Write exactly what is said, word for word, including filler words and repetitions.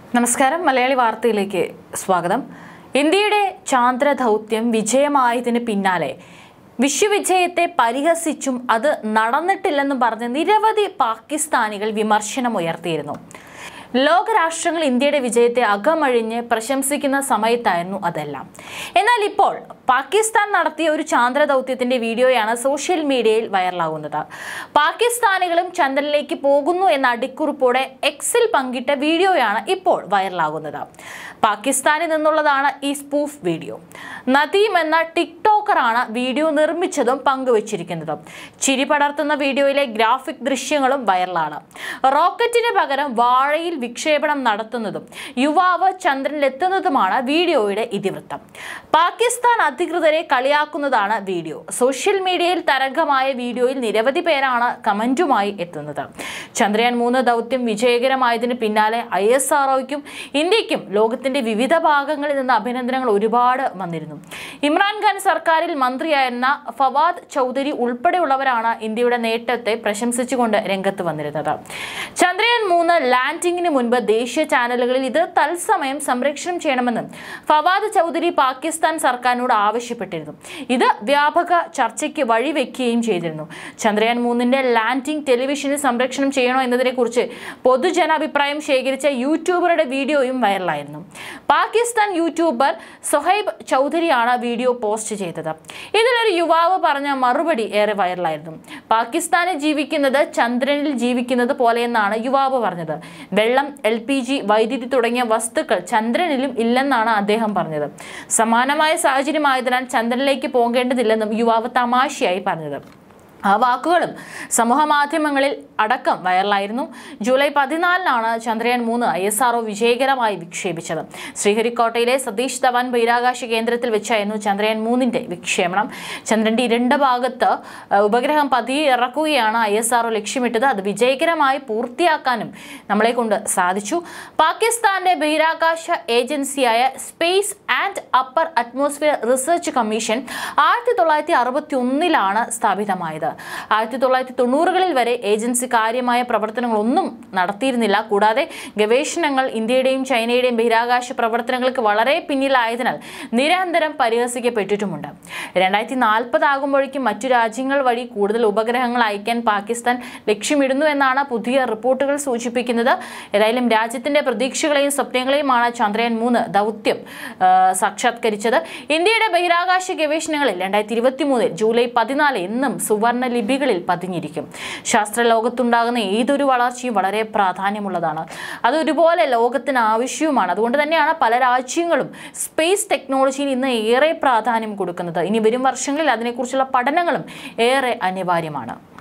നമസ്കാരം മലയാളി വാർത്തയിലേക്ക് സ്വാഗതം. ഇന്ത്യയുടെ ചാന്ദ്ര ദൗത്യം വിജയമായതിന് പിന്നാലെ വിശ്വവിജയത്തെ പരിഹസിച്ചും അത് നടന്നിട്ടില്ലെന്നും പറഞ്ഞ് നിരവധി പാകിസ്ഥാനികൾ വിമർശനമുയർത്തിയിരുന്നു. ലോകരാഷ്ട്രങ്ങൾ ഇന്ത്യയുടെ വിജയത്തെ അകമഴിഞ്ഞ് പ്രശംസിക്കുന്ന സമയത്തായിരുന്നു അതെല്ലാം. എന്നാൽ ഇപ്പോൾ പാകിസ്ഥാൻ നടത്തിയ ഒരു ചാന്ദ്ര ദൗത്യത്തിന്റെ വീഡിയോയാണ് സോഷ്യൽ മീഡിയയിൽ വൈറലാകുന്നത്. പാകിസ്ഥാനികളും ചന്ദ്രനിലേക്ക് പോകുന്നു എന്ന അടിക്കുറിപ്പോടെ എക്സിൽ പങ്കിട്ട വീഡിയോയാണ് ഇപ്പോൾ വൈറലാകുന്നത്. പാകിസ്ഥാനിൽ നിന്നുള്ളതാണ് ഈ സ്പൂഫ് വീഡിയോ. നദീം എന്ന ടിക്ടോക്കറാണ് വീഡിയോ നിർമ്മിച്ചതും പങ്കുവച്ചിരിക്കുന്നതും. ചിരി പടർത്തുന്ന വീഡിയോയിലെ ഗ്രാഫിക് ദൃശ്യങ്ങളും വൈറലാണ്. റോക്കറ്റിന് പകരം വാഴയിൽ വിക്ഷേപണം നടത്തുന്നതും യുവാവ് ചന്ദ്രനിലെത്തുന്നതുമാണ് വീഡിയോയുടെ ഇതിവൃത്തം. പാകിസ്ഥാൻ അധികൃതരെ കളിയാക്കുന്നതാണ് വീഡിയോ. സോഷ്യൽ മീഡിയയിൽ തരംഗമായ വീഡിയോയിൽ നിരവധി പേരാണ് കമന്റുമായി എത്തുന്നത്. ചന്ദ്രയാൻ മൂന്ന് ദൗത്യം വിജയകരമായതിന് പിന്നാലെ ഐ എസ് ആർ ഒയ്ക്കും ഇന്ത്യക്കും ലോകത്തിന്റെ വിവിധ ഭാഗങ്ങളിൽ നിന്ന് അഭിനന്ദനങ്ങൾ ഒരുപാട് വന്നിരുന്നു. ഇമ്രാൻഖാൻ സർക്കാരിൽ മന്ത്രിയായിരുന്ന ഫവാദ് ചൗധരി ഉൾപ്പെടെയുള്ളവരാണ് ഇന്ത്യയുടെ നേട്ടത്തെ പ്രശംസിച്ചുകൊണ്ട് രംഗത്ത് വന്നിരുന്നത്. ചന്ദ്രയാൻ മൂന്ന് ലാൻഡിംഗിന് മുൻപ് ദേശീയ ചാനലുകളിൽ ഇത് തത്സമയം സംപ്രേഷണം ചെയ്യണമെന്നും ഫവാദ് ചൗധരി പാകിസ്ഥാൻ സർക്കാരിനോട് ആവശ്യപ്പെട്ടിരുന്നു. ഇത് വ്യാപക ചർച്ചയ്ക്ക് വഴിവെക്കുകയും ചെയ്തിരുന്നു. ചന്ദ്രയാൻ മൂന്നിന്റെ ലാൻഡിംഗ് ടെലിവിഷനിൽ സംപ്രേഷണം ചെയ്യണോ എന്നതിനെ കുറിച്ച് പൊതുജനാഭിപ്രായം ശേഖരിച്ച യൂട്യൂബറുടെ വീഡിയോയും വൈറലായിരുന്നു. പാകിസ്ഥാൻ യൂട്യൂബർ സൊഹൈബ് ചൗധരിയാണ് വീഡിയോ പോസ്റ്റ് ചെയ്തത്. ഇതിലൊരു യുവാവ് പറഞ്ഞ മറുപടി ഏറെ വൈറലായിരുന്നു. പാകിസ്ഥാനിൽ ജീവിക്കുന്നത് ചന്ദ്രനിൽ ജീവിക്കുന്നത് പോലെയെന്നാണ് യുവാവ് പറഞ്ഞത്. വെള്ളം, എൽ പി ജി, വൈദ്യുതി തുടങ്ങിയ വസ്തുക്കൾ ചന്ദ്രനിലും ഇല്ലെന്നാണ് അദ്ദേഹം പറഞ്ഞത്. സമാനമായ സാഹചര്യമായതിനാൽ ചന്ദ്രനിലേക്ക് പോകേണ്ടതില്ലെന്നും യുവാവ് തമാശയായി പറഞ്ഞത്. ആ വാക്കുകളും സമൂഹ മാധ്യമങ്ങളിൽ അടക്കം വൈറലായിരുന്നു. ജൂലൈ പതിനാലിനാണ് ചന്ദ്രയാൻ മൂന്ന് ഐ എസ് ആർ ഒ വിജയകരമായി വിക്ഷേപിച്ചത്. ശ്രീഹരിക്കോട്ടയിലെ സതീഷ് ധവാൻ ബഹിരാകാശ കേന്ദ്രത്തിൽ വെച്ചായിരുന്നു ചന്ദ്രയാൻ മൂന്നിന്റെ വിക്ഷേപണം. ചന്ദ്രന്റെ ഇരുണ്ട ഭാഗത്ത് ഉപഗ്രഹം പതിയെ ഇറക്കുകയാണ് ഐ എസ് ആർ ഒ ലക്ഷ്യമിട്ടത്. അത് വിജയകരമായി പൂർത്തിയാക്കാനും നമ്മളെ കൊണ്ട് സാധിച്ചു. പാകിസ്ഥാന്റെ ബഹിരാകാശ ഏജൻസിയായ space and upper atmosphere research commission ആയിരത്തി തൊള്ളായിരത്തി അറുപത്തി ഒന്നിലാണ് സ്ഥാപിതമായത്. ആയിരത്തി തൊള്ളായിരത്തി തൊണ്ണൂറുകളിൽ വരെ ഏജൻസി കാര്യമായ പ്രവർത്തനങ്ങളൊന്നും നടത്തിയിരുന്നില്ല. കൂടാതെ ഗവേഷണങ്ങൾ ഇന്ത്യയുടെയും ചൈനയുടെയും ബഹിരാകാശ പ്രവർത്തനങ്ങൾക്ക് വളരെ പിന്നിലായതിനാൽ നിരന്തരം പരിഹസിക്കപ്പെട്ടിട്ടുമുണ്ട്. രണ്ടായിരത്തി നാൽപ്പത് ആകുമ്പോഴേക്കും മറ്റു രാജ്യങ്ങൾ വഴി കൂടുതൽ ഉപഗ്രഹങ്ങൾ അയക്കാൻ പാകിസ്ഥാൻ ലക്ഷ്യമിടുന്നു എന്നാണ് പുതിയ റിപ്പോർട്ടുകൾ സൂചിപ്പിക്കുന്നത്. ഏതായാലും രാജ്യത്തിന്റെ പ്രതീക്ഷകളെയും സ്വപ്നങ്ങളെയുമാണ് ചന്ദ്രയാൻ മൂന്ന് ദൗത്യം സാക്ഷാത്കരിച്ചത്. ഇന്ത്യയുടെ ബഹിരാകാശ ഗവേഷണങ്ങളിൽ രണ്ടായിരത്തി ഇരുപത്തി മൂന്നിൽ ജൂലൈ പതിനാല് എന്നും സുവർണ ലിപികളിൽ പതിഞ്ഞിരിക്കും. ശാസ്ത്ര ലോകത്തുണ്ടാകുന്ന ഏതൊരു വളർച്ചയും വളരെ പ്രാധാന്യമുള്ളതാണ്. അത് ഒരുപോലെ ലോകത്തിന് ആവശ്യവുമാണ്. അതുകൊണ്ട് തന്നെയാണ് പല രാജ്യങ്ങളും സ്പേസ് ടെക്നോളജിയിൽ ഇന്ന് ഏറെ പ്രാധാന്യം കൊടുക്കുന്നത്. ഇനി വരും വർഷങ്ങളിൽ അതിനെക്കുറിച്ചുള്ള പഠനങ്ങളും ഏറെ അനിവാര്യമാണ്.